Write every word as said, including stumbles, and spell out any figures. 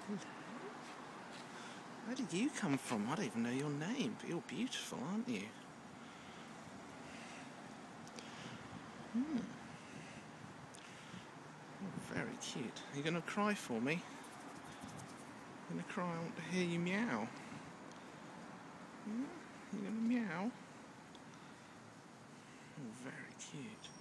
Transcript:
Hello. Where did you come from? I don't even know your name, but you're beautiful, aren't you? Hmm. Oh, very cute. Are you going to cry for me? You're going to cry? I want to hear you meow. Yeah? You're going to meow? Oh, very cute.